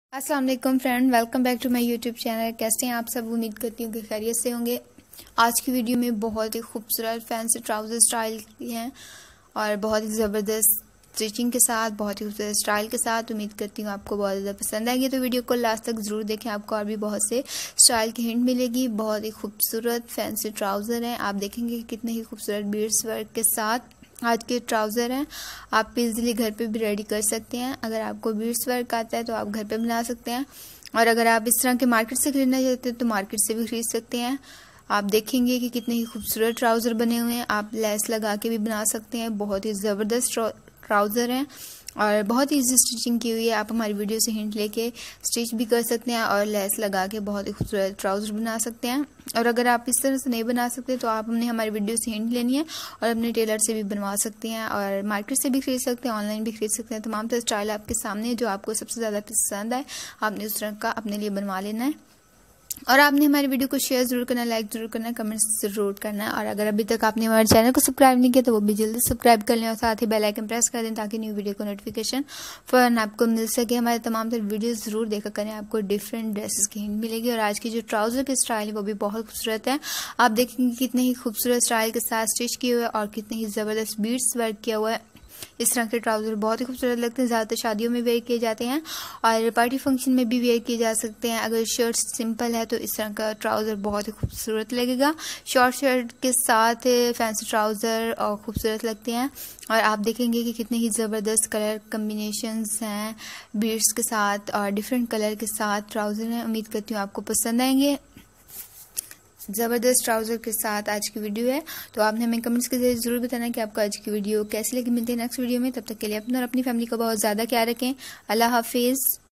अस्सलाम वालेकुम friend, welcome back to my YouTube channel. कैसे हैं आप सब? उम्मीद करती हूँ कि खैरियत से होंगे। आज की वीडियो में बहुत ही खूबसूरत फैंसी ट्राउज़र स्टाइल की हैं और बहुत ही ज़बरदस्त स्टिचिंग के साथ, बहुत ही खूबसूरत स्टाइल के साथ। उम्मीद करती हूँ आपको बहुत ज़्यादा पसंद आएगी, तो वीडियो को लास्ट तक ज़रूर देखें। आपको और भी बहुत से स्टाइल की हिंट मिलेगी। बहुत ही खूबसूरत फैंसी ट्राउज़र हैं। आप देखेंगे कि कितने ही खूबसूरत बीड्स वर्क के साथ आज के ट्राउज़र हैं। आप इजीली घर पे भी रेडी कर सकते हैं। अगर आपको बीड्स वर्क आता है तो आप घर पे बना सकते हैं, और अगर आप इस तरह के मार्केट से खरीदना चाहते हैं तो मार्केट से भी खरीद सकते हैं। आप देखेंगे कि कितने ही खूबसूरत ट्राउज़र बने हुए हैं। आप लेस लगा के भी बना सकते हैं। बहुत ही ज़बरदस्त ट्राउज़र हैं और बहुत ही ईजी स्टिचिंग की हुई है। आप हमारी वीडियो से हिंट लेके स्टिच भी कर सकते हैं और लेस लगा के बहुत ही खूबसूरत ट्राउज़र बना सकते हैं। और अगर आप इस तरह से नहीं बना सकते तो आप हमने हमारी वीडियो से हिंट लेनी है और अपने टेलर से भी बनवा सकते हैं, और मार्केट से भी खरीद सकते हैं, ऑनलाइन भी खरीद सकते हैं। तमाम तरह स्टाइल आपके सामने, जो आपको सबसे ज़्यादा पसंद आए आपने उस तरह का अपने लिए बनवा लेना है। और आपने हमारी वीडियो को शेयर जरूर करना है, लाइक जरूर करना है, कमेंट्स जरूर करना है। और अगर अभी तक आपने हमारे चैनल को सब्सक्राइब नहीं किया तो वो भी जल्दी सब्सक्राइब कर लें और साथ ही बेल आइकन प्रेस कर दें ताकि न्यू वीडियो को नोटिफिकेशन फौरन आपको मिल सके। हमारे तमाम तरह वीडियो जरूर देखा करें, आपको डिफरेंट ड्रेसेस की हिंट मिलेगी। और आज की जो ट्राउजर की स्टाइल है वो भी बहुत खूबसूरत है। आप देखेंगे कितने ही खूबसूरत स्टाइल के साथ स्टिच किए हुए और कितने ही जबरदस्त बीड्स वर्क किया हुआ है। इस तरह के ट्राउज़र बहुत ही खूबसूरत लगते हैं। ज़्यादातर शादियों में वेयर किए जाते हैं और पार्टी फंक्शन में भी वेयर किए जा सकते हैं। अगर शर्ट सिंपल है तो इस तरह का ट्राउज़र बहुत ही खूबसूरत लगेगा। शॉर्ट शर्ट के साथ फैंसी ट्राउज़र और खूबसूरत लगते हैं। और आप देखेंगे कि कितने ही ज़बरदस्त कलर कम्बिनेशंस हैं बीड्स के साथ और डिफरेंट कलर के साथ ट्राउज़र हैं। उम्मीद करती हूँ आपको पसंद आएंगे। ज़बरदस्त ट्राउज़र के साथ आज की वीडियो है, तो आपने हमें कमेंट्स के जरिए ज़रूर बताना कि आपको आज की वीडियो कैसी लगी। मिलते हैं नेक्स्ट वीडियो में, तब तक के लिए अपना और अपनी फैमिली का बहुत ज़्यादा ख्याल रखें। अल्लाह हाफिज़।